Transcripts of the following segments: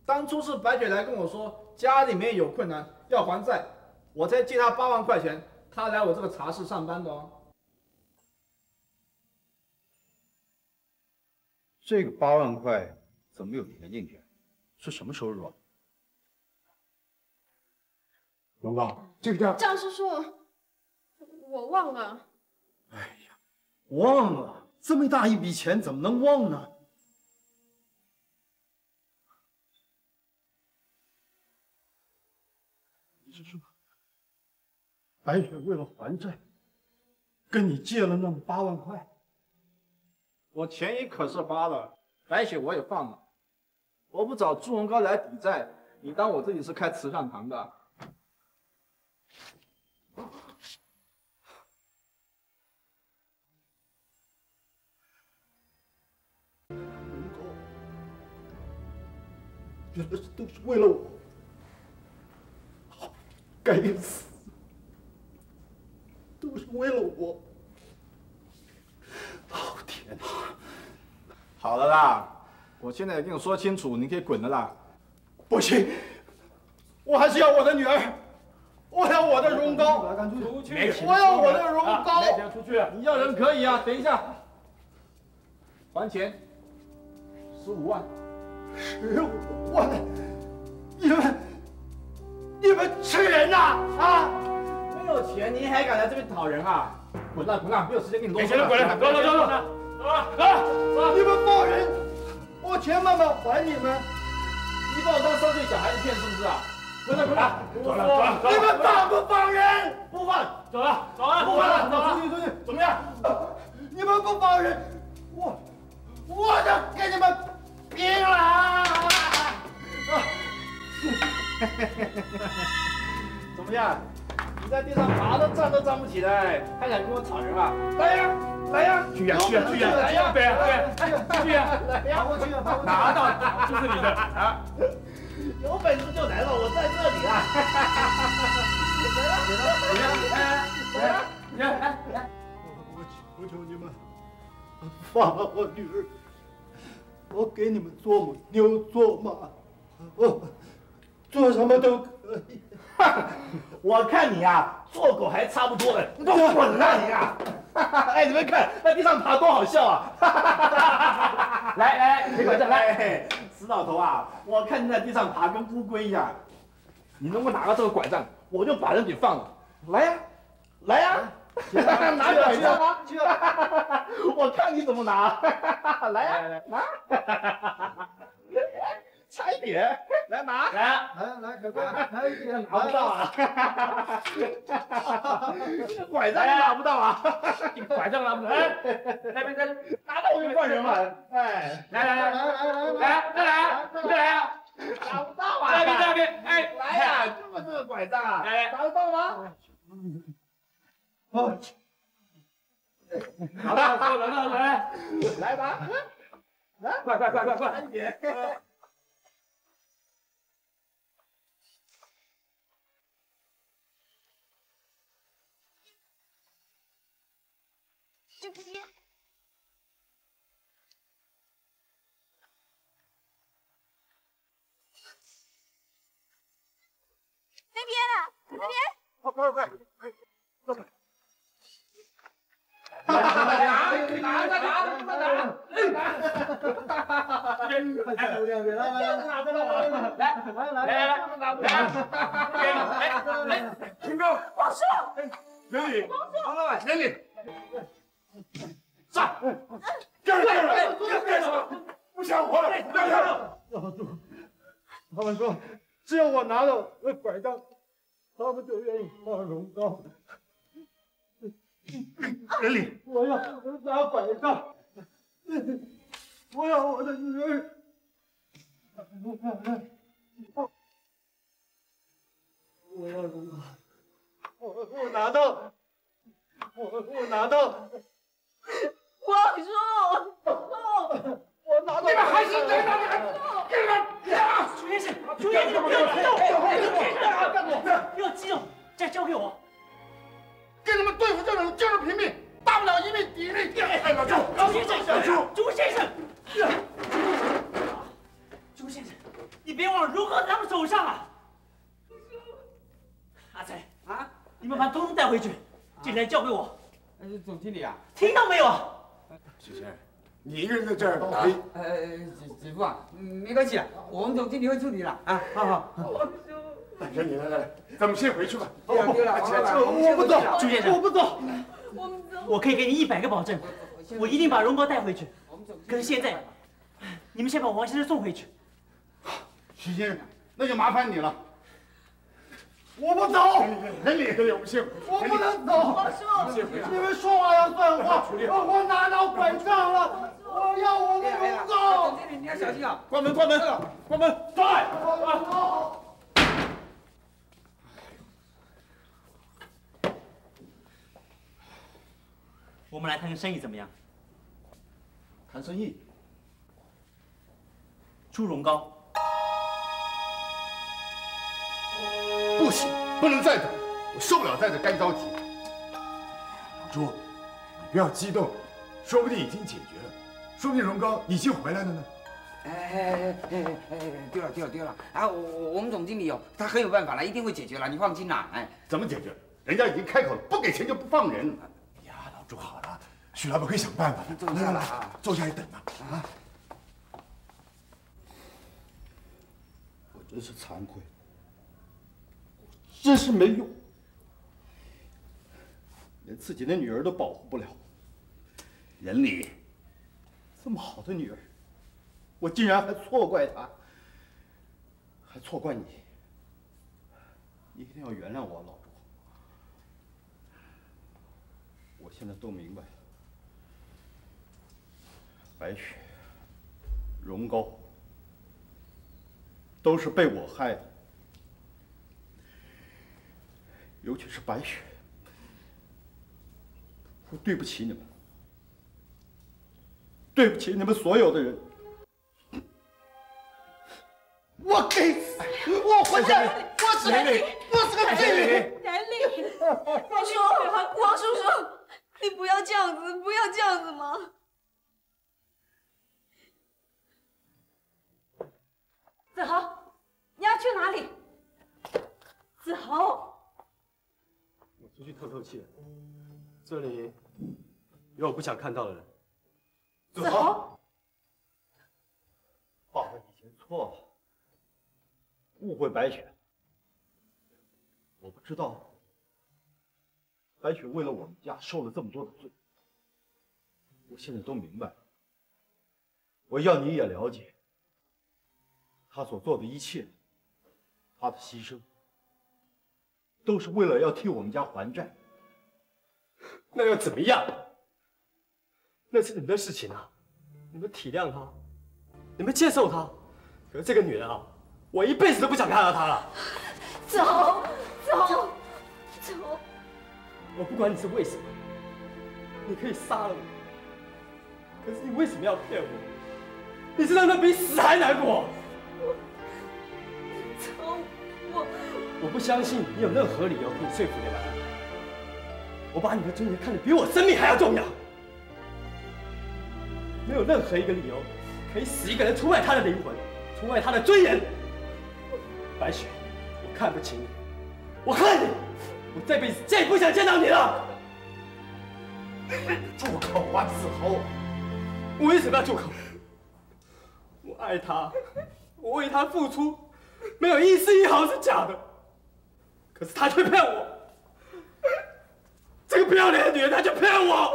当初是白雪来跟我说家里面有困难要还债，我才借她8万块钱，她来我这个茶室上班的哦。 这个8万块怎么有钱进去？是什么收入啊？ 龙高，这个张叔叔，我忘了。 哎呀，忘了，这么大一笔钱怎么能忘呢？你是说，白雪为了还债，跟你借了那么8万块？ 我钱也可是花了，白雪我也放了。我不找朱荣高来抵债，你当我这里是开慈善堂的？ 原来这都是为了我，好，该死，都是为了我。哦天哪！ 好了啦，我现在也跟你说清楚，你可以滚了啦。 不行，我还是要我的女儿，我要我的荣高， 出去！ 我要我的荣高。 出去！你要人可以啊，等一下，还钱15万。 15万！你们吃人呐！啊！ 没有钱你还敢来这边讨人啊？滚了滚了，没有时间跟你啰嗦了。 滚了，走了走了走了走了！ 你们放人，我钱慢慢还你们。 你把我当3岁小孩子骗是不是啊？滚了滚了， 走了走了！ 你们放不放人？ 不放， 走了走了不放了， 走了！ 出去出去，怎么样？ 你们不放人，我就跟你们拼了！ 怎么样？你在地上爬都站都站不起来，还敢跟我讨人啊？来呀来呀！ 去呀去呀去呀！ 来呀！ 对呀对呀去呀！ 来呀！ 爬过去啊，爬过去！ 拿到就是你的啊！ 有本事就来吧，我在这里啦！来， 我求你们，放了我女儿，我给你们做母牛做马，我做什么都可以。 我看你啊，做狗还差不多了，你给我滚啊你啊！哎，你们看在地上爬多好笑啊！来，别管这，来，死老头啊！我看你在地上爬跟乌龟一样，你能不能拿到这个拐杖，我就把人给放了。来呀，来呀！拿拐杖啊！我看你怎么拿！来呀，拿！差一点，来拿！ 来，赶快来一点， 拿不到啊！拐杖拿不到啊！ 你拐杖拿不到，来， 拿到我就换人嘛！哎， 来，再来啊！ 拿不到啊！ 这边，哎， 来呀！这个拐杖啊， 来， 拿得到吗？ 哦， 拿到， 来吧，来， 快！ 一点。 这边。那边啊，那边。 快！ 来，秦哥， 王叔， 人里， 王老板，人里， 上，干什么？不想活了，干什么？ 他们说，只要我拿到那拐杖，他们就愿意放荣高。 人里， 我要拿拐杖，我要我的女儿。我要荣高，我拿到，我拿到。 王叔， 我拿到！ 你们还是在那里？给你们！ 朱先生，朱先生，不要激动，不要激动，这交给我。 跟你们对付这种精神平民，大不了一命抵一命。老朱先生，朱先生，朱先生， 你别忘了荣哥在他们手上啊！阿才啊，你们把统统带回去，这台交给我。 总经理啊， 听到没有？ 许先生，你一个人在这儿打？ 师傅啊，没关系了，我们总经理会处理了啊。好。 来，咱们先回去吧。 对了， 我不走， 朱先生， 我不走。 我们走。 我可以给你100个保证，我一定把荣哥带回去。可是现在，你们先把王先生送回去。 许先生，那就麻烦你了。 我不走， 人里都有不幸， 我不能走。 王叔， 你们说话要算话。我拿到拐杖了，我要我的荣告。 总经理你要小心啊！ 关门！在！ 我们来谈个生意怎么样？ 谈生意。 出荣高。 不行，不能再等，我受不了在这干着急。老朱，你不要激动，说不定已经解决了，说不定荣高已经回来了呢。 丢了啊！我们总经理他很有办法了，一定会解决了，你放心啦。 怎么解决？人家已经开口了，不给钱就不放人。呀，老朱好了，许老板会想办法的。 坐下了， 坐下来等吧。啊！ 我真是惭愧，真是没用，连自己的女儿都保护不了。 人里这么好的女儿，我竟然还错怪她，还错怪你。你一定要原谅我，老朱。我现在都明白了，白雪、荣高都是被我害的，尤其是白雪，我对不起你们，对不起你们所有的人。我该死！我活该！我是个罪人！ 南丽，王叔叔，你不要这样子嘛！子豪，你要去哪里？子豪， 我出去透气，这里有我不想看到的人。 子豪， 爸爸以前错了，误会白雪。我不知道白雪为了我们家受了这么多的罪，我现在都明白了。我要你也了解，她所做的一切，她的牺牲，都是为了要替我们家还债。 那又怎么样？那是你们的事情啊，你们体谅她，你们接受她。可是这个女人啊，我一辈子都不想看到她了。 走！ 我不管你是为什么，你可以杀了我，可是你为什么要骗我？你知道那比死还难过。我不相信你有任何理由可以说服得了我。我把你的尊严看得比我生命还要重要。没有任何一个理由可以使一个人出卖他的灵魂，出卖他的尊严。白雪，我看不起你，我恨你，我这辈子再也不想见到你了。 住口啊，子豪！ 我为什么要住口？我爱他，我为他付出，没有一丝一毫是假的。可是他却骗我，这个不要脸的女人，她就骗我。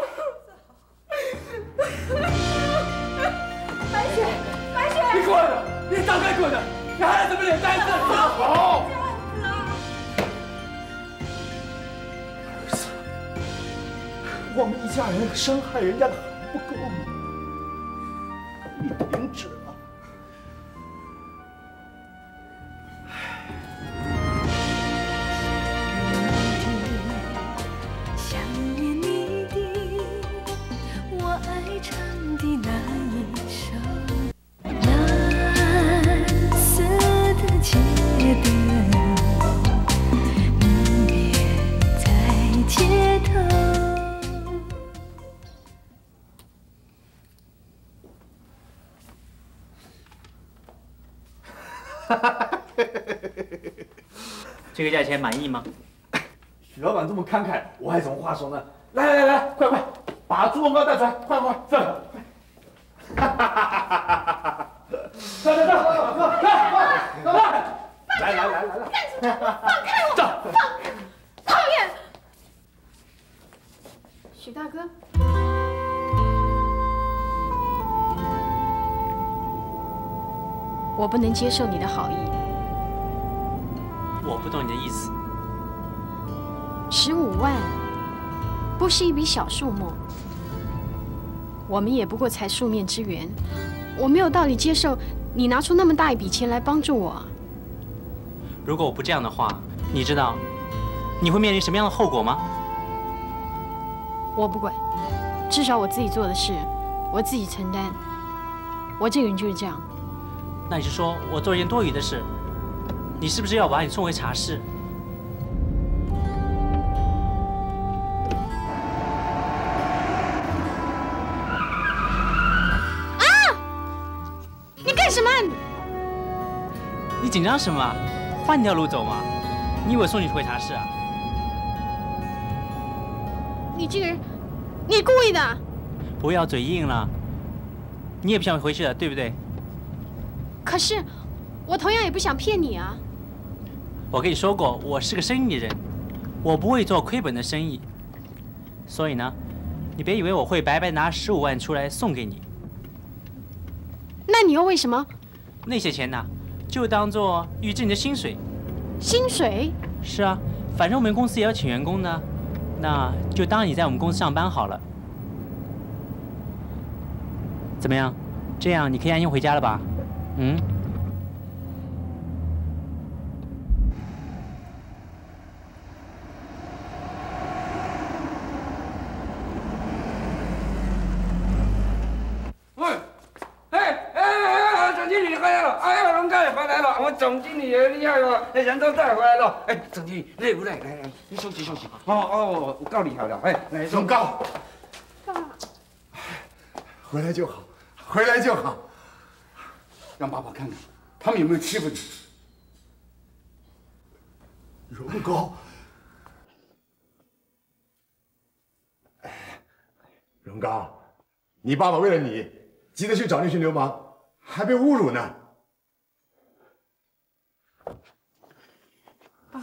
白雪， 你滚！你早该滚的！你还有什么脸在这？ 好。 儿子，我们一家人伤害人家的还不够吗？你停止了。 想念你的，我爱唱的那一首蓝色的街灯，明月在街头。 这个价钱满意吗？ 许老板这么慷慨，我还有什么话说呢？来，快，把猪笼糕带出来，快，这，哈哈哈！走，来， 放开我！ 走， 讨厌！许大哥，我不能接受你的好意。 我不懂你的意思。 15万不是一笔小数目，我们也不过才素面之缘，我没有道理接受你拿出那么大一笔钱来帮助我。 如果我不这样的话，你知道你会面临什么样的后果吗？ 我不管，至少我自己做的事，我自己承担。我这个人就是这样。 那你是说我做一件多余的事？你是不是要把你送回茶室？ 你干什么？ 你紧张什么？换条路走嘛！你以为我送你回茶室啊？ 你这个人，你故意的！ 不要嘴硬了，你也不想回去了，对不对？ 可是，我同样也不想骗你啊。 我跟你说过，我是个生意人，我不会做亏本的生意。所以呢，你别以为我会白白拿15万出来送给你。 那你又为什么？ 那些钱呢，就当做预支你的薪水。 薪水？ 是啊，反正我们公司也要请员工呢，那就当你在我们公司上班好了。怎么样？这样你可以安心回家了吧？嗯。 总经理回来了！哎呀，龙哥也回来了！我总经理也厉害了，人都带回来了。哎，总经理累不累？来，你休息休息。我告你好了。哎，来， 龙高，回来就好，回来就好。 让爸爸看看他们有没有欺负你。 荣高，荣高，你爸爸为了你急着去找那群流氓。还被侮辱呢！ 爸，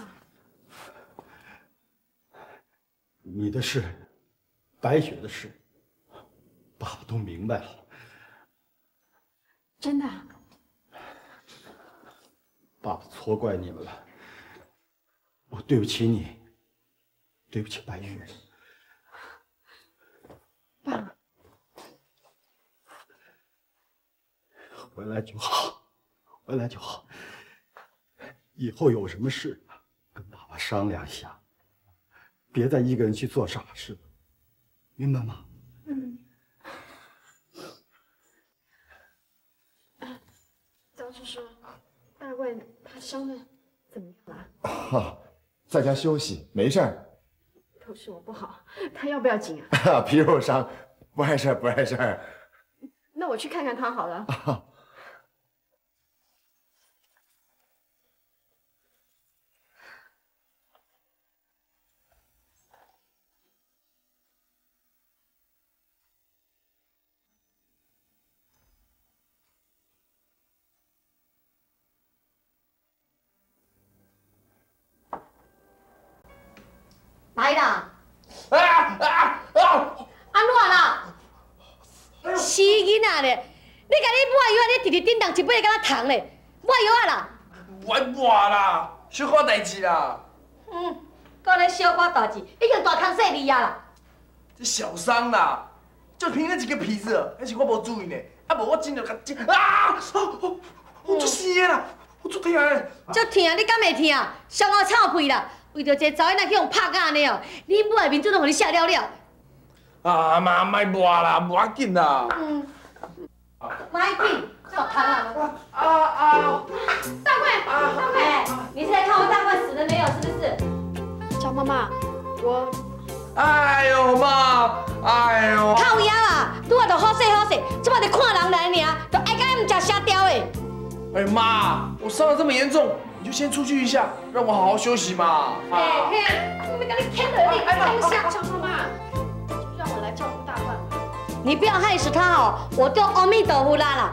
你的事，白雪的事，爸爸都明白了。 真的？ 爸爸错怪你们了，我对不起你，对不起白雪。 爸。 回来就好，回来就好。以后有什么事，跟爸爸商量一下，别再一个人去做傻事，明白吗？ 嗯。张叔叔，大卫他伤的怎么样了？ 在家休息，没事儿。 都是我不好，他要不要紧啊？ 皮肉伤，不碍事儿，不碍事儿。 那我去看看他好了。 来啦！安怎啦？死囡仔咧！你甲你抹药，你直直叮当一杯，敢若糖咧？抹药啊啦！ 我抹啦，小可代志啦。 讲咧小可代志，已经大康细利啊啦！ 这小伤啦，就凭那一个皮子，那是我无注意呢。啊无我真着甲我出生啦，我出疼咧。 足疼，你敢袂疼？伤我臭屁啦！为着一个查某仔去用拍干呢哦，你母的面子都互你吓了了。 啊妈，莫抹啦，无要紧啦。 莫紧，小糖啊！大贵，大贵，你是来看我大贵死了没有？是不是？ 张妈妈，我…… 哎呦妈，哎呦！ 靠腰啊！拄仔就好势好势，即摆就看人来尔，就爱甲伊唔食沙雕的。 哎妈，我伤得这么严重，你就先出去一下，让我好好休息嘛。 哎嘿，我没跟你牵着你，放下，小妈妈，就让我来照顾大冠。你不要害死他哦，我就阿弥陀佛啦。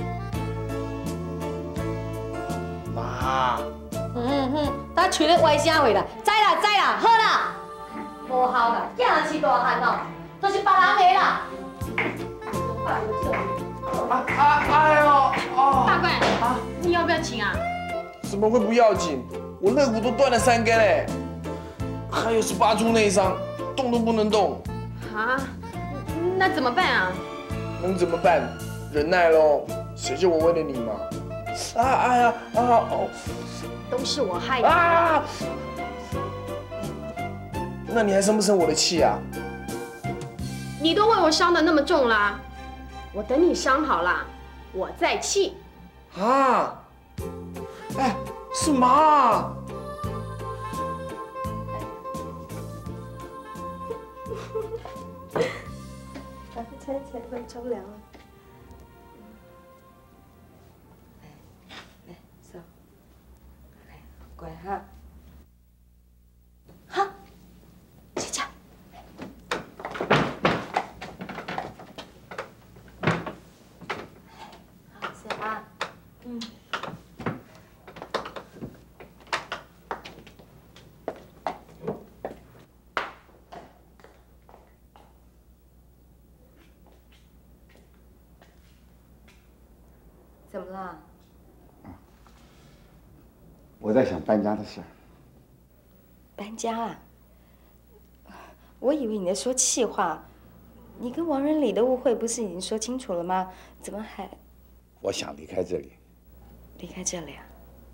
妈。 他吹咧歪声话啦，知啦，好啦，无效啦，囝人是大汉哦，都是别人的啦。 哎呦， 大怪，你要不要紧啊？ 怎么会不要紧？我肋骨都断了3根嘞，还有18处内伤，动都不能动。 啊？那怎么办啊？ 能怎么办？忍耐喽，谁叫我为了你嘛。 都是我害的。 啊！那你还生不生我的气啊？ 你都为我伤得那么重啦，我等你伤好啦，我再气。 啊！哎，是妈。 咱们猜起来会着凉了。来，走。来，乖哈。好，睡觉。好，睡啊。怎么了？ 我在想搬家的事。 搬家啊？我以为你在说气话。你跟王仁礼的误会不是已经说清楚了吗？怎么还…… 我想离开这里。 离开这里啊？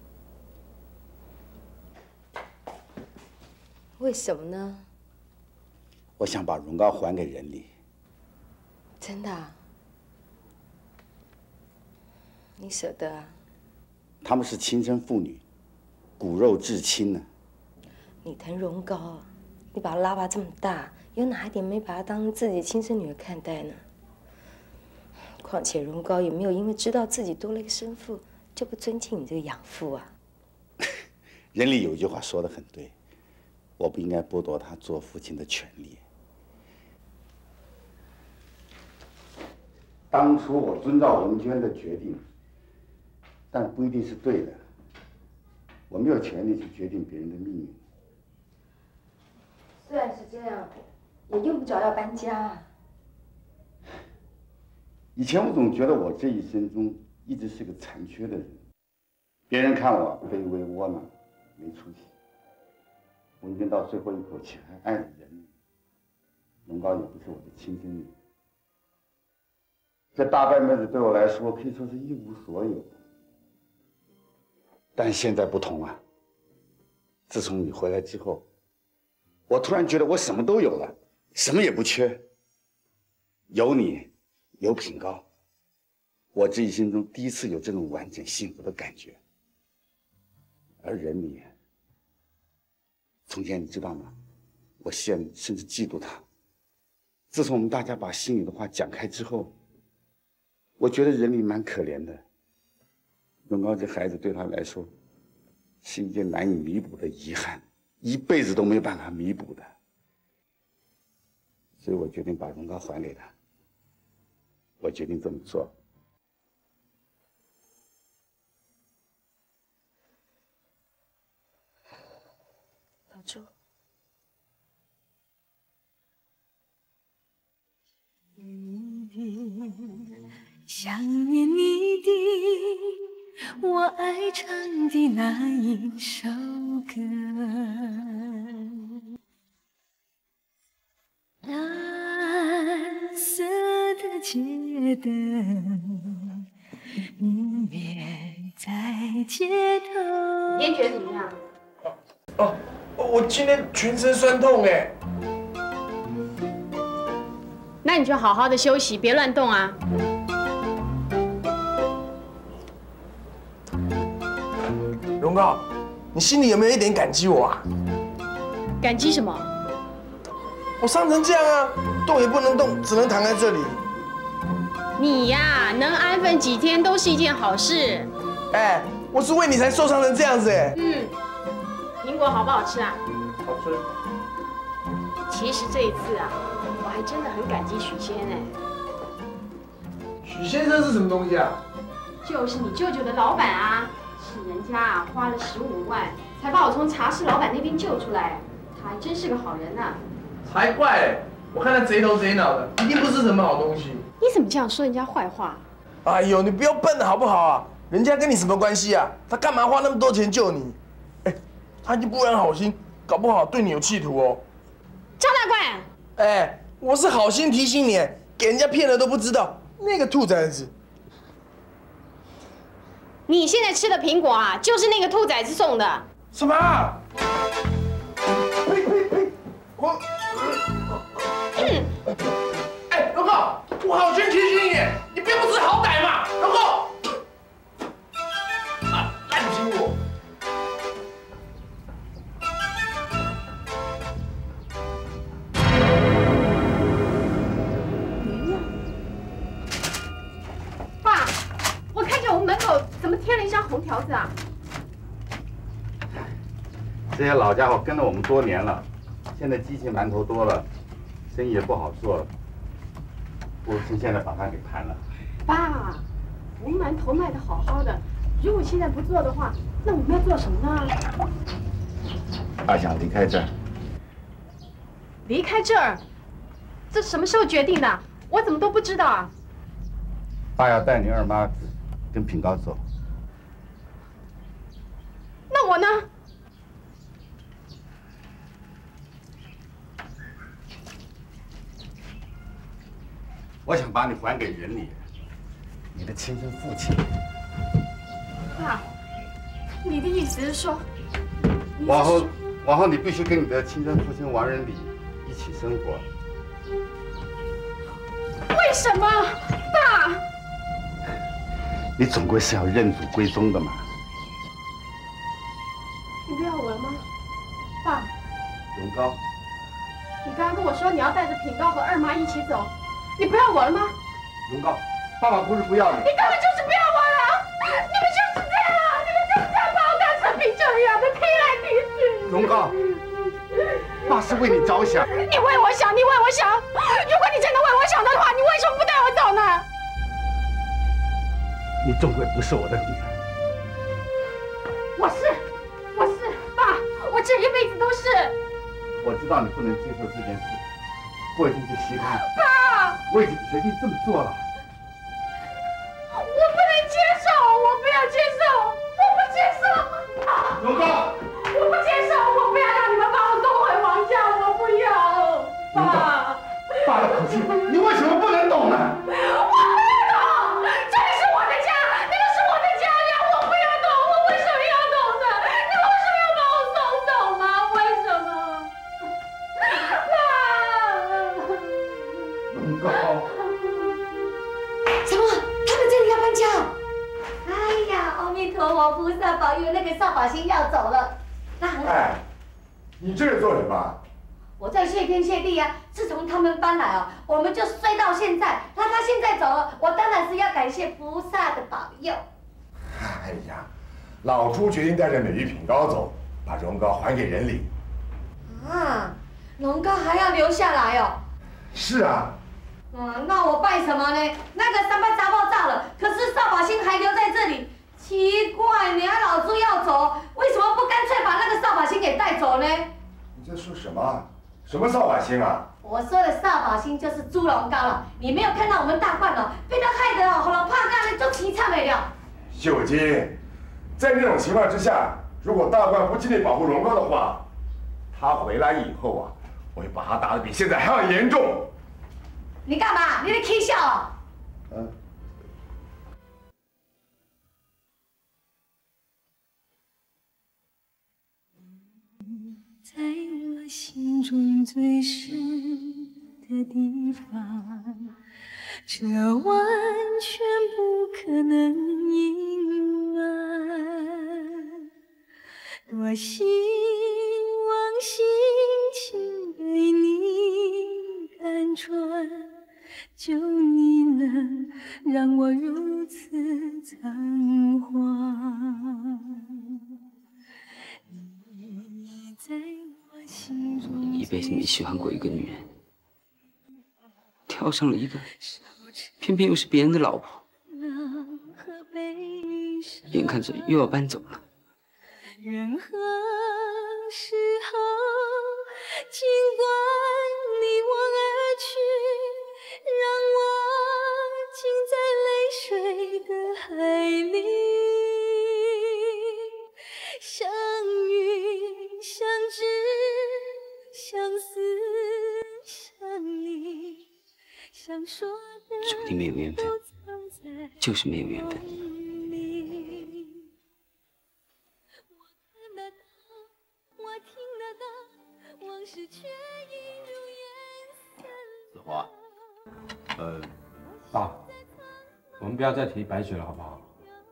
为什么呢？ 我想把荣高还给仁礼。 真的啊？你舍得啊？ 他们是亲生父女，骨肉至亲呢。 你疼荣高啊？你把他拉拔这么大，有哪一点没把他当自己亲生女儿看待呢？况且荣高也没有因为知道自己多了一个生父，就不尊敬你这个养父啊。 仁礼有一句话说得很对，我不应该剥夺他做父亲的权利。当初我遵照文娟的决定，但不一定是对的。我没有权利去决定别人的命运。 虽然是这样，也用不着要搬家啊。 以前我总觉得我这一生中一直是个残缺的人，别人看我卑微窝囊，没出息。文娟到最后一口气还爱了仁礼，荣高也不是我的亲生女儿。这大半辈子对我来说可以说是一无所有。但现在不同了，自从你回来之后，我突然觉得我什么都有了，什么也不缺。有你，有品高，我这一生中第一次有这种完整幸福的感觉。而仁礼，从前你知道吗？我羡慕甚至嫉妒他。自从我们大家把心里的话讲开之后，我觉得仁礼蛮可怜的。荣高这孩子对他来说是一件难以弥补的遗憾，一辈子都没有办法弥补的。所以我决定把荣高还给他。我决定这么做。 老朱， 想念你的，我爱唱的那一首歌。蓝色的街灯，明月在街头。 你今天觉得怎么样？ 我今天全身酸痛哎。 那你就好好的休息，别乱动啊。 荣高，你心里有没有一点感激我啊？ 感激什么？ 我伤成这样啊，动也不能动，只能躺在这里。 你呀，能安分几天都是一件好事。 哎，我是为你才受伤成这样子哎。 苹果好不好吃啊？ 好吃。 其实这一次啊，我还真的很感激许仙哎。 许先生是什么东西啊？ 就是你舅舅的老板啊，是人家啊花了15万才把我从茶室老板那边救出来，他还真是个好人呐。 才怪嘞！我看他贼头贼脑的，一定不是什么好东西。 你怎么这样说人家坏话？ 哎呦，你不要笨了好不好啊？人家跟你什么关系啊？他干嘛花那么多钱救你？哎，他已经不安好心，搞不好对你有企图哦。 张大官， 哎，我是好心提醒你，给人家骗了都不知道，那个兔崽子。 你现在吃的苹果啊，就是那个兔崽子送的。 什么？呸呸呸！我，哎，龙哥，我好心提醒你，你别不知好歹嘛，龙哥。啊，烂苹果。 爸，我看见我们门口怎么贴了一张红条子啊？ 这些老家伙跟了我们多年了，现在机器馒头多了，生意也不好做了，不如趁现在把饭给谈了。 爸，我们馒头卖得好好的，如果现在不做的话，那我们要做什么呢？ 爸想离开这儿， 离开这儿？这什么时候决定的？我怎么都不知道啊！ 爸要带你二妈跟品高走。 那我呢？ 我想把你还给人里，你的亲生父亲。 爸，你的意思是说， 往后你必须跟你的亲生父亲王仁礼一起生活。 为什么，爸？ 你总归是要认祖归宗的嘛。 你不要我了吗，爸？ 荣高， 你刚刚跟我说你要带着品高和二妈一起走，你不要我了吗？ 荣高，爸爸不是不要你， 你根本就是不要我了！你们就是这样，你们就是这样把我当成兵这样的踢来踢去。 荣高，爸是为你着想。 你为我想，你为我想。如果你真的为我想的话，你为什么不带我走呢？ 你终归不是我的女儿。 我是，爸，我这一辈子都是。 我知道你不能接受这件事，我已经去西康。 爸， 我已经决定这么做了。 我不能接受，我不要接受，我不接受。 荣高， 我不接受，我不要让你们把我送回王家，我不要。爸， 爸的口气，你为什么不能懂呢？ 我不要懂，这里是我的家，那个是我的家呀，我不要懂，我为什么要懂呢？你为什么要把我送走吗？为什么？ 荣高， 什么？他们这里要搬家？哎呀，阿弥陀佛，菩萨保佑，那个扫把星要走了，那很好。 哎，你这是做什么？ 我在谢天谢地啊！自从他们搬来哦，我们就衰到现在。那他现在走了，我当然是要感谢菩萨的保佑。 哎呀，老朱决定带着美玉品高走，把荣高还给人里。 啊，龙高还要留下来哦。 是啊。 那我拜什么呢？那个三八杂报炸了，可是扫把星还留在这里。奇怪，你看老朱要走，为什么不干脆把那个扫把星给带走呢？ 你在说什么？什么扫把星啊？ 我说的扫把星就是猪龙高了。你没有看到我们大冠哦，被他害得哦，喉咙怕干了，就凄惨了。 秀金，在这种情况之下，如果大冠不尽力保护荣高的话，他回来以后啊，我会把他打得比现在还要严重。 你干嘛？你在气笑啊？ 在我心中最深的地方，这完全不可能隐瞒。多希望心情被你看穿，就你能让我如此仓皇。 辈子没喜欢过一个女人，挑上了一个，偏偏又是别人的老婆，眼看着又要搬走了。 任何时候，尽管你我而去，让我浸在泪水的海里。相遇、相知、相思、相离，想说的注定没有缘分，就是没有缘分。 子华， 爸，我们不要再提白雪了，好不好？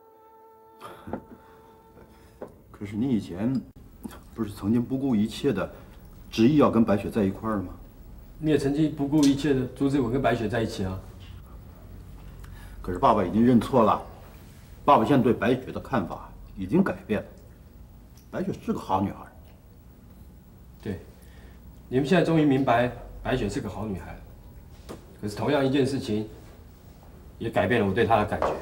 可是你以前不是曾经不顾一切的执意要跟白雪在一块儿吗？ 你也曾经不顾一切的阻止我跟白雪在一起啊。 可是爸爸已经认错了，爸爸现在对白雪的看法已经改变了。白雪是个好女孩。 对，你们现在终于明白白雪是个好女孩了。可是同样一件事情，也改变了我对她的感觉。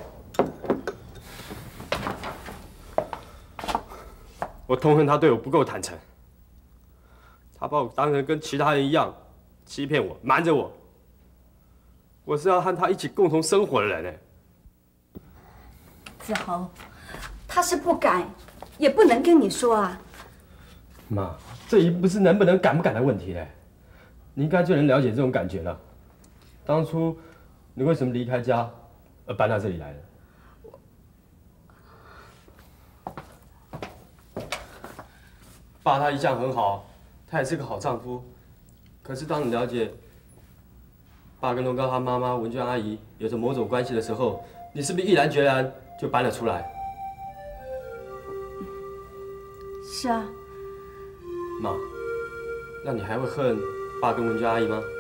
我痛恨她对我不够坦诚，她把我当成跟其他人一样，欺骗我、瞒着我。我是要和她一起共同生活的人哎。 子豪，他是不敢，也不能跟你说啊。 妈，这已不是能不能、敢不敢的问题嘞，你应该就能了解这种感觉了。当初你为什么离开家而搬到这里来的？爸他一向很好，他也是个好丈夫。可是当你了解爸跟龙高他妈妈文娟阿姨有着某种关系的时候，你是不是毅然决然就搬了出来？ 是啊。 妈，那你还会恨爸跟文娟阿姨吗？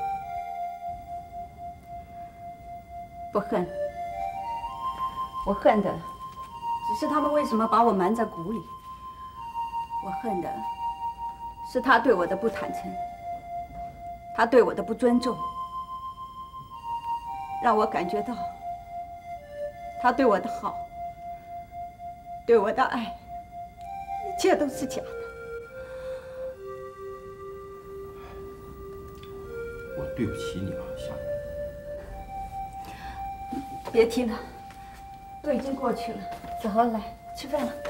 不恨，我恨的只是他们为什么把我瞒在鼓里。我恨的是他对我的不坦诚，他对我的不尊重，让我感觉到他对我的好，对我的爱，一切都是假的。 我对不起你了，夏雨。 别提了，都已经过去了。子豪，来吃饭了。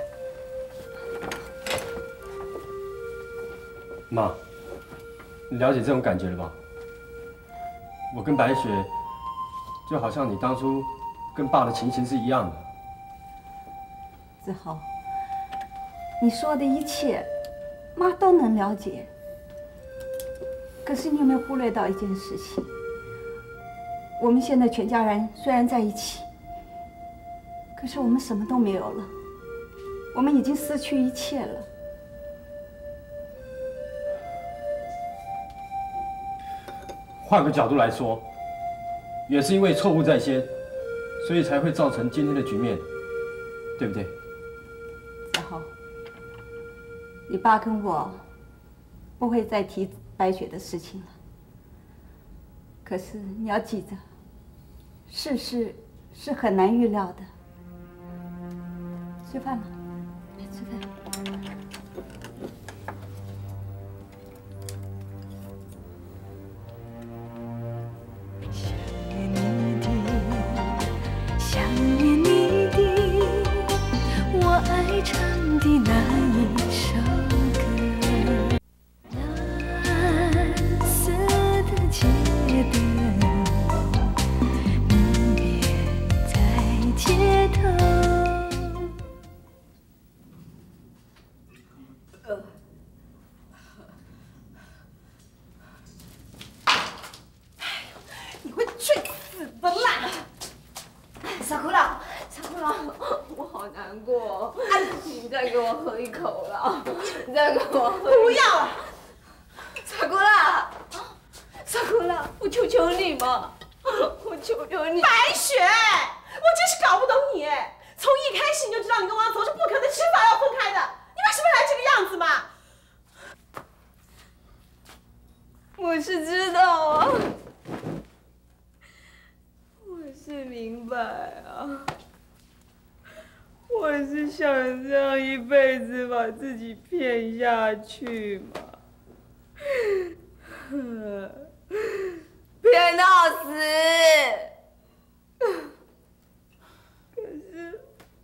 妈，你了解这种感觉了吧？我跟白雪就好像你当初跟爸的情形是一样的。 子豪，你说的一切，妈都能了解。可是你有没有忽略到一件事情？我们现在全家人虽然在一起，可是我们什么都没有了，我们已经失去一切了。 换个角度来说，也是因为错误在先，所以才会造成今天的局面，对不对？ 子豪，你爸跟我不会再提白雪的事情了。可是你要记着，世事是很难预料的。吃饭吧，来吃饭。 想念你的，我爱唱的那一首歌。蓝色的街灯，明月在街头。 你会去死的啦！ 傻姑娘，傻姑娘，我好难过。你再给我喝一口了，你再给我喝。 不要！ 傻姑娘，傻姑娘，我求求你嘛，我求求你。 白雪，我真是搞不懂你。从一开始你就知道你跟王总是不可能吃饭要分开的，你为什么还这个样子嘛？ 我是知道啊，我是明白啊，我是想这样一辈子把自己骗下去嘛，骗到死。可是，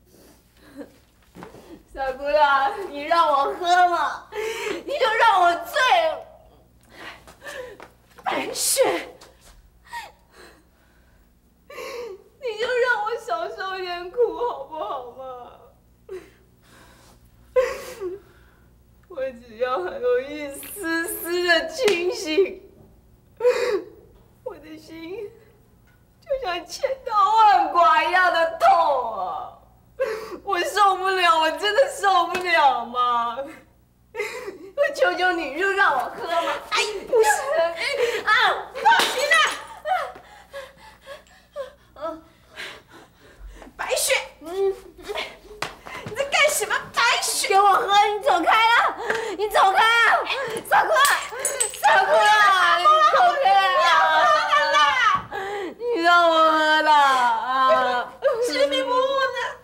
小姑娘，你让我喝嘛，你就让我醉。白雪，你就让我少受点苦好不好嘛？我只要还有一丝丝的清醒，我的心就像千刀万剐一样的痛啊！我受不了，我真的受不了嘛！我求求你，就让我喝嘛！哎，不行啊，不行啊！白雪，你在干什么？白雪，给我喝！你走开啊！你走开啊！小姑，小姑啊，你走开啊！你让我喝了啊！执迷不悟呢。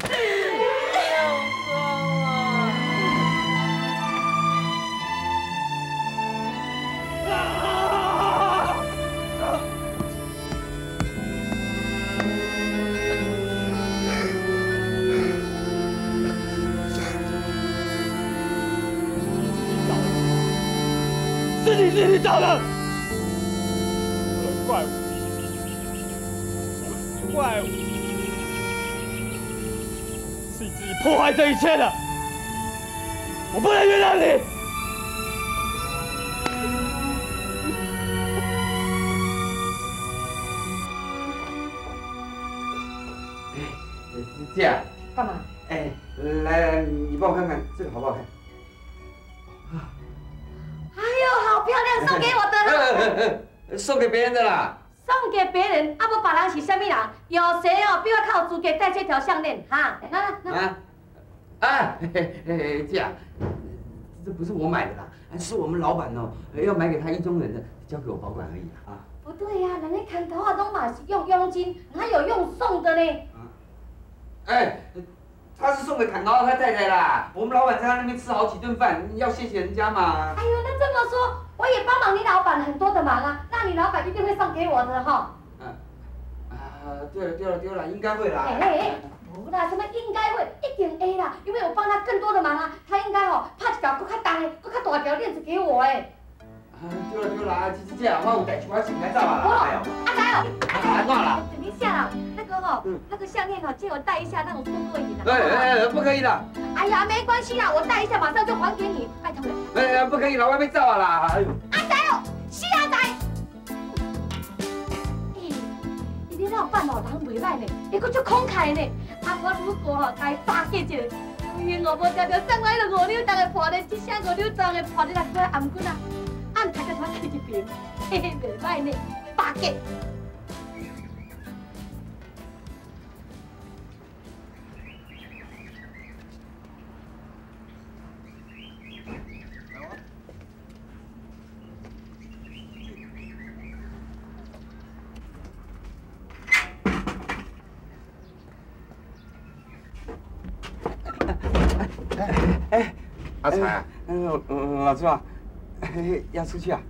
是你自己找的，怪我，怪我，是你自己破坏这一切的，我不能原谅你。 姐， 干嘛？ 哎，来，你帮我看看这个好不好看？ 哎呦，好漂亮，送给我的啦！ 送给别人的啦。 送给别人，啊不，别人是什么人？有谁哦比我较有资格戴这条项链？哈， 姐，这不是我买的啦，是我们老板哦，要买给他意中人的，交给我保管而已啊。 不对呀，人家砍头啊都嘛是用佣金，哪有用送的呢？ 哎，他是送给砍刀他太太啦。我们老板在他那边吃好几顿饭，要谢谢人家嘛。 哎呦，那这么说，我也帮忙你老板很多的忙啊，那你老板一定会送给我的哈。 对了，应该会啦。 不啦，什么应该会，一定会啦，因为我帮他更多的忙啊，他应该哦拍一条更较重的、更较大条链子给我哎。 对啦，姐，我有代志，我先来走啊啦。哎呦，安怎啦？ 等一下啦，那个哈，那个项链哈，借我戴一下，让我过过瘾的。 不可以啦。 哎呀，没关系啦，我戴一下，马上就还给你，拜托了。 不可以啦，我还没走啊啦。哎呦。 阿仔哦，是阿仔。你那办哦，人袂歹呢，伊佫足慷慨呢。啊，我如果吼该巴结一下，因我无条条送来了5两重的破呢，一声5两重的破呢，来过来颔棍啊，按抬个头抬一边，嘿嘿，袂歹呢，巴结。 阿才， 老朱啊，要出去啊？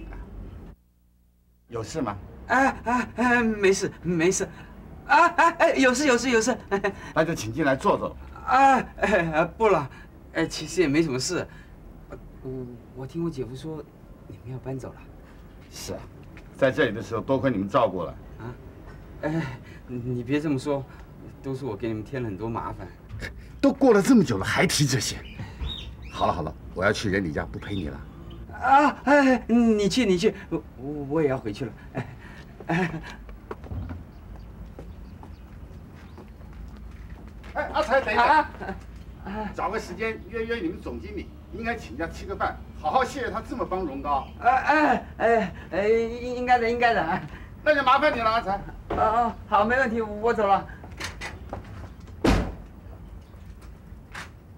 有事吗？ 没事，有事。 那就请进来坐坐。 不了，其实也没什么事。我听我姐夫说，你们要搬走了。 是啊，在这里的时候多亏你们照顾了。 你别这么说，都是我给你们添了很多麻烦。 都过了这么久了，还提这些？好了，我要去人李家，不陪你了。 你去，我也要回去了。 阿才，等一下，找个时间约你们总经理，应该请假吃个饭，好好谢谢他这么帮荣高。 应该的。 那就麻烦你了，阿才。 好，没问题，我走了。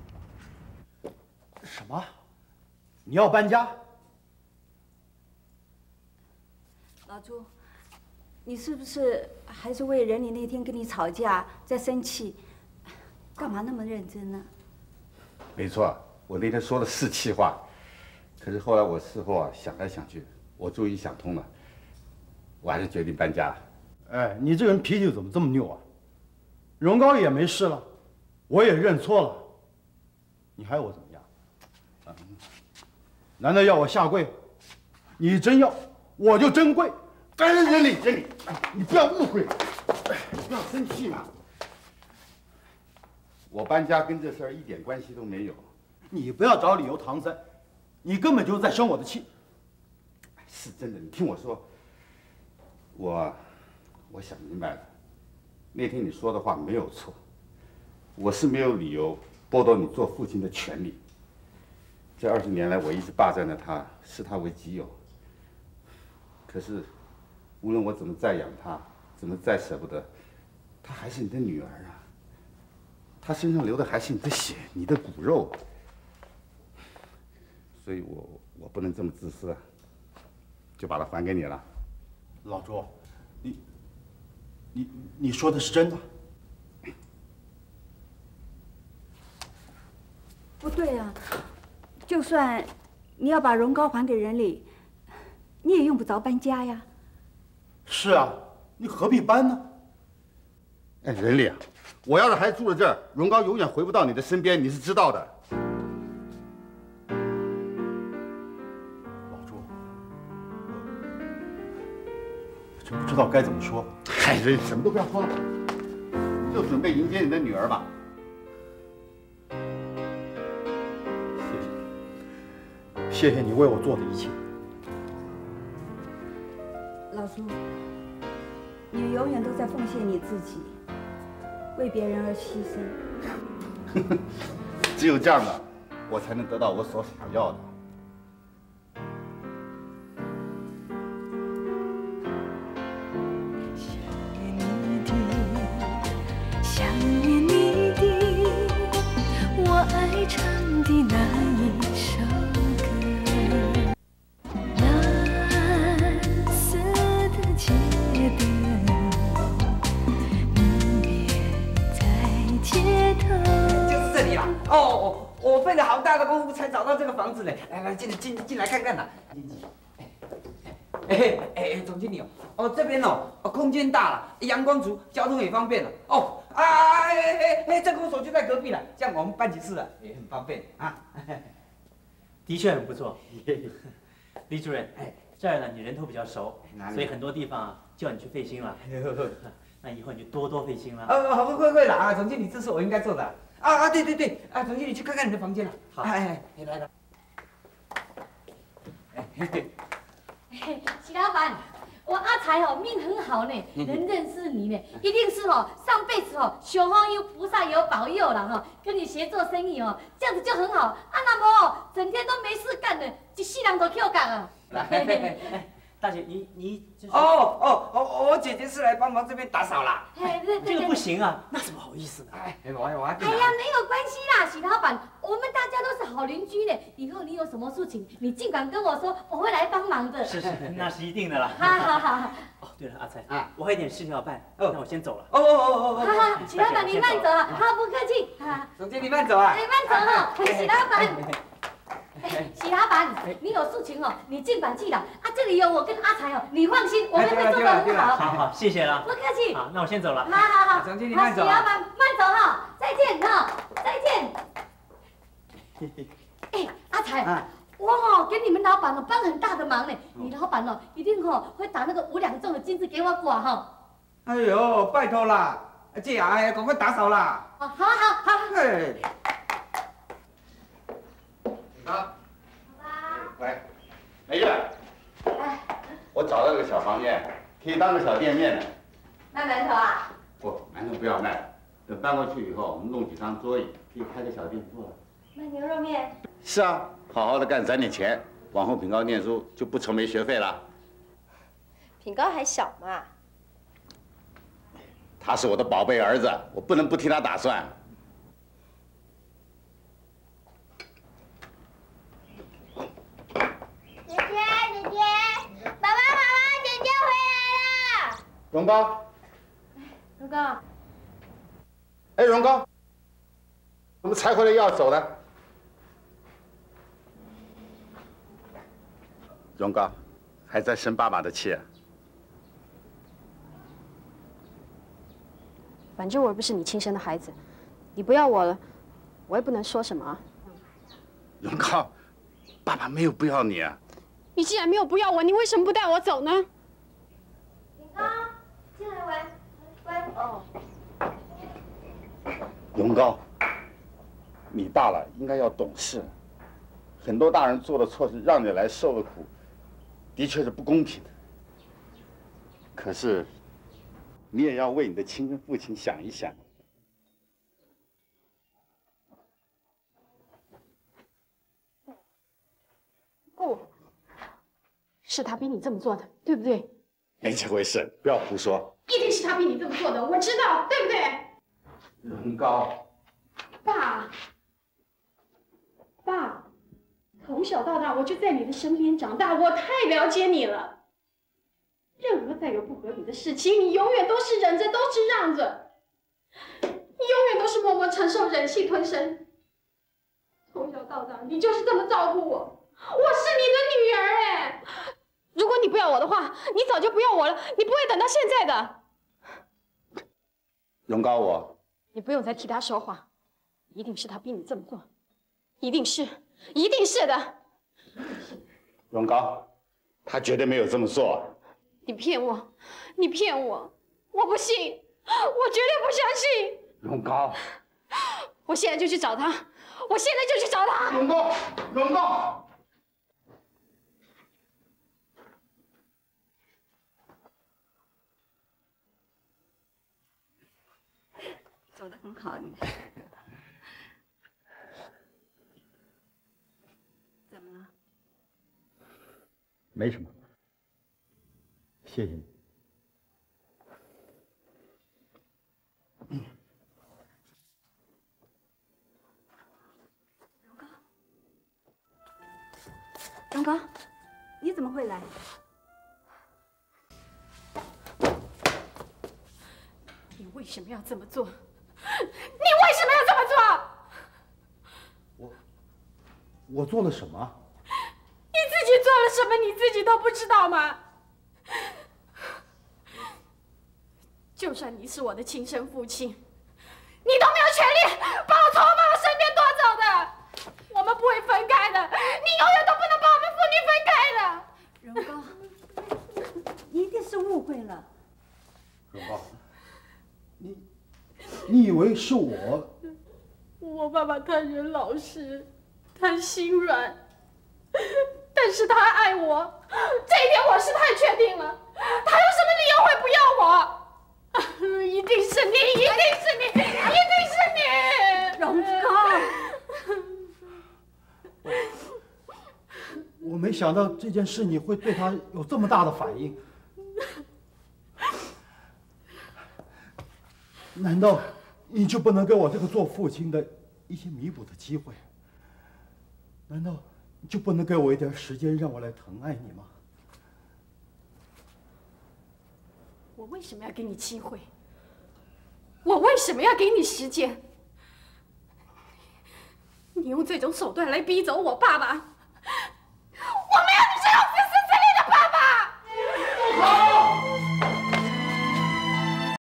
什么？你要搬家？ 老朱，你是不是还是为人里那天跟你吵架在生气？干嘛那么认真呢？ 没错，我那天说的是气话，可是后来我事后想来想去，我终于想通了，我还是决定搬家。 哎，你这人脾气怎么这么拗啊？荣高也没事了，我也认错了，你还要我怎么样？难道要我下跪？你真要，我就真跪。 哎，人理，你不要误会，你不要生气嘛。我搬家跟这事儿一点关系都没有。 你不要找理由搪塞，你根本就是在生我的气。 是真的，你听我说，我想明白了，那天你说的话没有错，我是没有理由剥夺你做父亲的权利。这20年来，我一直霸占着她，视她为己有。可是，无论我怎么再养她，怎么再舍不得，她还是你的女儿啊。她身上流的还是你的血，你的骨肉。所以我不能这么自私啊，就把她还给你了。 老朱，你说的是真的？ 不对呀，就算你要把荣高还给人理，你也用不着搬家呀。 是啊，你何必搬呢？ 哎，人理啊，我要是还住在这儿，荣高永远回不到你的身边，你是知道的。 老朱，我真不知道该怎么说。 嗨，人什么都不要说了，你就准备迎接你的女儿吧。 谢谢你为我做的一切。 老朱，你永远都在奉献你自己，为别人而牺牲。 只有这样的，我才能得到我所想要的。 想念你的，我爱唱的那一首歌。蓝色的街灯，你别在街头。 就是这里啦！哦，我费了好大的功夫才找到这个房子呢。来，进来看看啦。总经理这边空间大了，阳光足，交通也方便了。政工所就在隔壁了，这样我们办起事了也很方便啊。 的确很不错，李主任，这儿呢你人头比较熟，所以很多地方叫你去费心了。那以后你就多费心了。 会了啊，总经理，这是我应该做的对总经理去看看你的房间了。好，来。 徐老板，我阿财命很好呢，能认识你呢，一定是上辈子小方有菩萨有保佑了跟你学做生意这样子就很好。那么整天都没事干的，一世人都扣干啊。 大姐，你就是我姐姐是来帮忙这边打扫啦。 这个不行啊，那怎么好意思呢？ 我要没有关系啦，许老板，我们大家都是好邻居呢。以后你有什么事情，你尽管跟我说，我会来帮忙的。 是，那是一定的啦。 好。 对了，阿财我还有点事情要办，那我先走了。 好，许老板你慢走啊，好，不客气。 总经理慢走啊。 慢走许老板。许老板，你有事情你尽管去了这里有我跟阿财你放心，我们会做得很好。 好，谢谢了。 不客气。 好，那我先走了。 好。 总经理慢走。 许老板慢走再见再见。阿财，我给你们老板帮很大的忙呢，你老板一定会打那个5两重的金子给我挂哎呦，拜托啦，姐赶快打扫啦。 好。 喂，美月，我找到个小房间，可以当个小店面的。 卖馒头啊？ 不，馒头不要卖，等搬过去以后，我们弄几张桌椅，可以开个小店做了。 卖牛肉面？ 是啊，好好的干，攒点钱，往后品高念书就不愁没学费了。 品高还小嘛， 他是我的宝贝儿子，我不能不替他打算。 姐姐，爸爸，姐姐回荣高， 荣高， 哎，荣高，怎么才回来又要走了？荣高，还在生爸爸的气啊？ 反正我又不是你亲生的孩子，你不要我了，我也不能说什么啊。 荣高，爸爸没有不要你啊。 你既然没有不要我，你为什么不带我走呢？ 荣高，进来玩，玩哦。 荣高，你大了，应该要懂事。很多大人做的错事，让你来受了苦，的确是不公平的。可是，你也要为你的亲生父亲想一想。 不，是他逼你这么做的，对不对？ 没这回事，不要胡说。 一定是他逼你这么做的，我知道，对不对？ 荣高， 爸，爸，从小到大我就在你的身边长大，我太了解你了。任何再有不合理的事情，你永远都是忍着，都是让着，你永远都是默默承受，忍气吞声。从小到大，你就是这么照顾我，我是你的女儿哎。如果你不要我的话，你早就不要我了，你不会等到现在的。 荣高， 你不用再替他说话，一定是他逼你这么做，一定是的。 荣高，他绝对没有这么做。 你骗我，你骗我，我不信，我绝对不相信。 荣高， 我现在就去找他，我现在就去找他。 荣高，荣高。 走得很好，你。怎么了？ 没什么，谢谢你。 荣高，你怎么会来？ 你为什么要这么做？你为什么要这么做？ 我做了什么？ 你自己做了什么，你自己都不知道吗？就算你是我的亲生父亲，你都没有权利把我从我妈妈身边夺走的。我们不会分开的，你永远都不能把我们父女分开的。 荣高，你一定是误会了。 荣高，你以为是我？ 我爸爸他人老实，他心软，但是他爱我，这一点我是太确定了。他有什么理由会不要我？一定是你，一定是你，一定是你， 荣高。 我没想到这件事你会对他有这么大的反应。难道你就不能给我这个做父亲的一些弥补的机会？难道你就不能给我一点时间让我来疼爱你吗？ 我为什么要给你机会？我为什么要给你时间？你用这种手段来逼走我爸爸，我没有你